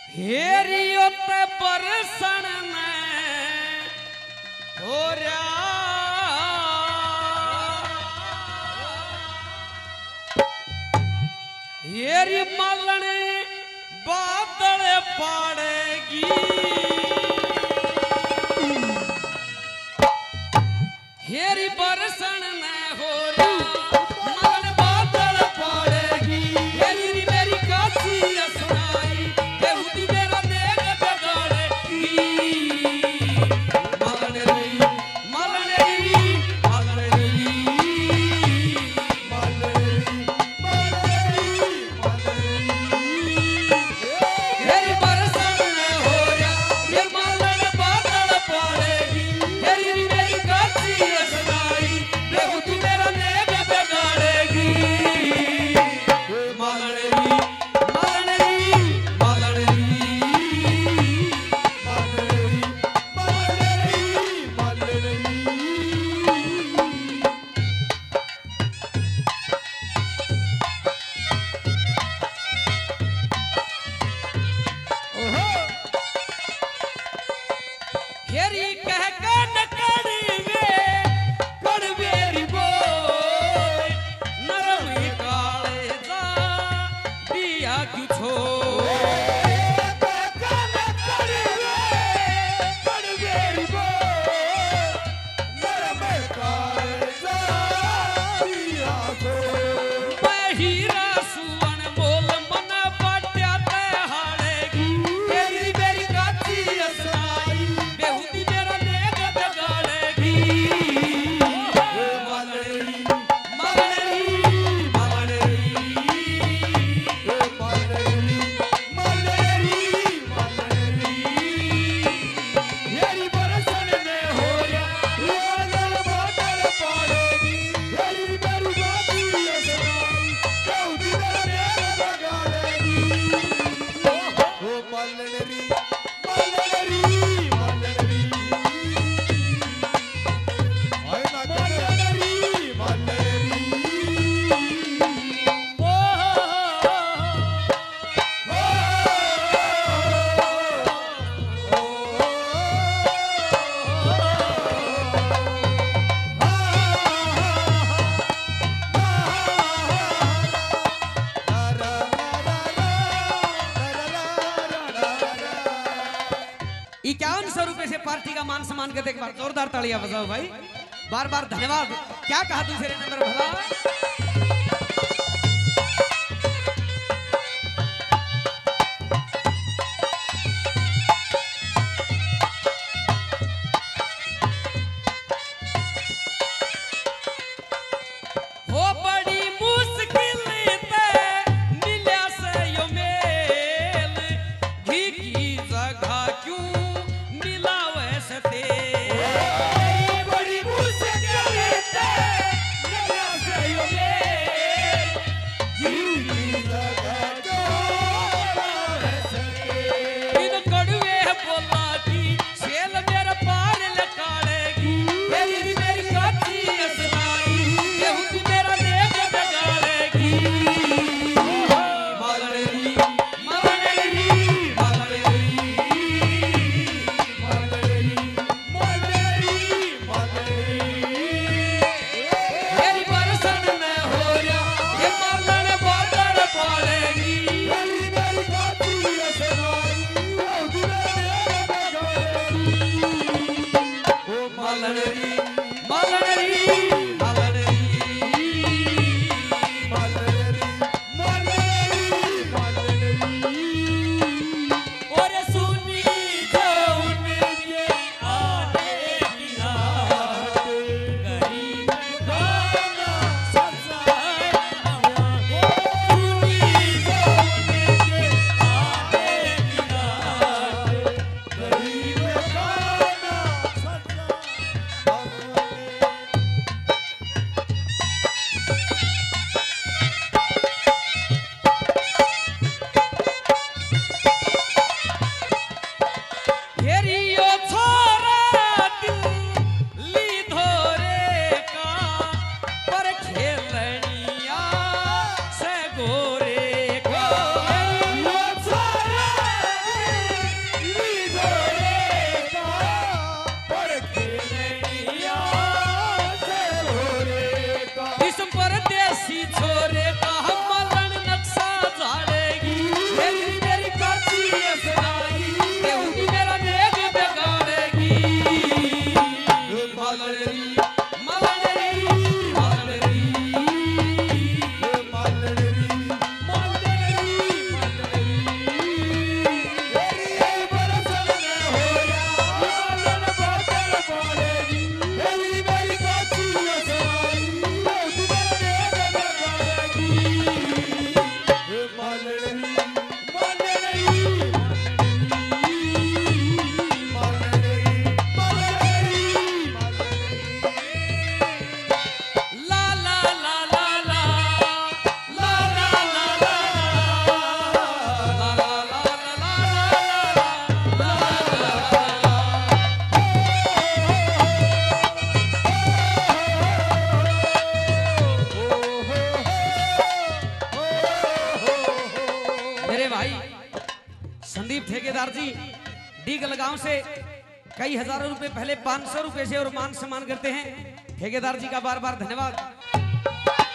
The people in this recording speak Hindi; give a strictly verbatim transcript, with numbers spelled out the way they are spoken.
हेरियो ते बरसण ने हो रहा हेरी मालने बादल पाड़ेगी हेरी बरसण ने हो रहा मालने बादल पाड़ेगी हेरी मेरी काशी असनाई बेहुदी मेरा नेक बिगाड़ेगी मालने री मालने री मालने री हेरी बरसण ने हो रहा ये मालने बादल पाड़ेगी हेरी मेरी काशी असनाई बेहुदी मेरा नेक बिगाड़ेगी मालने री मालने री मालने हेरी कह कन कड़वे कड़वेरी बोल नरम काले दा दिया क्यों छोड़ हीरा सुवन मोल मन बाट्या ते हाड़ेगी हेरी मेरी काची असनाई बेहुदी मेरा नेक बिगाड़ेगी मालड़ी मालड़ी मालड़ी हेरी बरसण ने हो रहा बादल बादल पाड़ेगी हेरी मेरी काची असनाई बेहुदी मेरा नेक बिगाड़ेगी ओ मालड़ी मालड़ी मालड़ी आए ना मालड़ी मालड़ी ओ इक्यावन सौ रुपए से पार्टी का मान सम्मान करते एक बार जोरदार तालियां बजाओ भाई बार बार धन्यवाद क्या कहा दूसरे नंबर भला हो बड़ी मुश्किल ते मिल्या से यो मेल घी की जगह क्यों मिलावे से तेल बड़ी मुश्किल ते मिल्या से यो मेल बड़े भाई संदीप ठेकेदार जी डी गलगांव से कई हजारों रुपए पहले पांच सौ रुपए से और मान सम्मान करते हैं। ठेकेदार जी का बार बार धन्यवाद।